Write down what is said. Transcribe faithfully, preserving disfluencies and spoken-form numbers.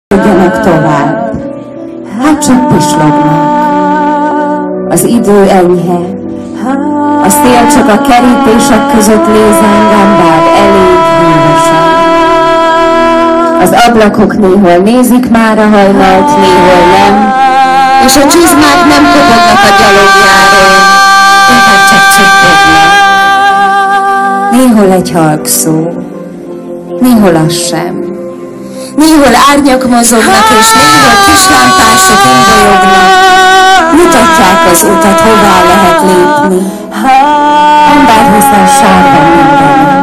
Haladjanak tovább. Hát csak pislognak. Az idő enyhe. A szél csak a kerítések között lézengem, bár elég hűvösen. Az ablakok néhol nézik már a hajnalt, néhol nem, és a csizmák nem kopognak a gyalogjáról, inkább csak csuttognak. Néhol egy halk szó, néhol az sem. Néhol árnyak mozognak, és néhol kislámpások imbolyognak. Mutatják az utat, hová lehet lépni. Ambár hiszen sárga minden.